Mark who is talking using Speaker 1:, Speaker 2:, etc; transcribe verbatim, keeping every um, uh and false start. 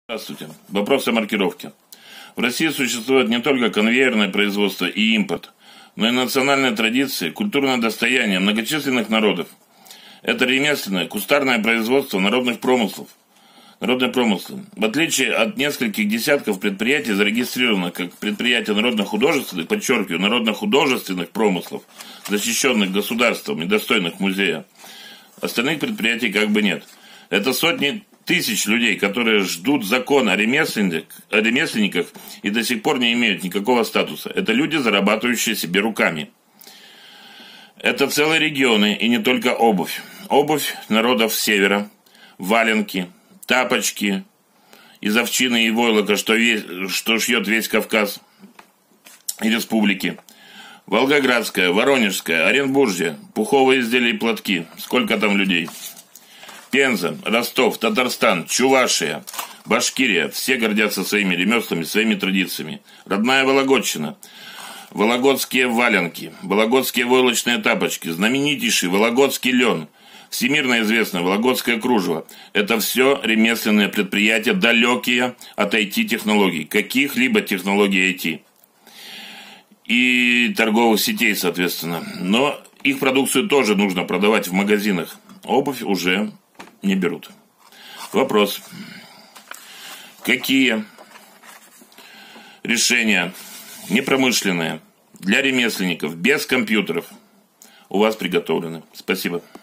Speaker 1: Здравствуйте. Вопрос о маркировке. В России существует не только конвейерное производство и импорт, но и национальные традиции, культурное достояние многочисленных народов. Это ремесленное, кустарное производство народных промыслов. Народные промыслы. В отличие от нескольких десятков предприятий, зарегистрированных как предприятия народно-художественных, подчеркиваю, народно-художественных промыслов, защищенных государством и достойных музея, остальных предприятий как бы нет. Это сотни тысяч людей, которые ждут закона о ремесленниках, о ремесленниках и до сих пор не имеют никакого статуса. Это люди, зарабатывающие себе руками. Это целые регионы и не только обувь. Обувь народов севера, валенки, тапочки из овчины и войлока, что, весь, что шьет весь Кавказ и республики. Волгоградская, Воронежская, Оренбуржье, пуховые изделия и платки. Сколько там людей? Пенза, Ростов, Татарстан, Чувашия, Башкирия. Все гордятся своими ремеслами, своими традициями. Родная Вологодчина. Вологодские валенки, вологодские войлочные тапочки, знаменитейший вологодский лен, всемирно известное вологодское кружево. Это все ремесленные предприятия, далекие от ай ти-технологий, каких-либо технологий ай ти. И торговых сетей, соответственно. Но их продукцию тоже нужно продавать в магазинах. Обувь уже не берут. Вопрос. Какие решения непромышленные для ремесленников без компьютеров у вас приготовлены? Спасибо.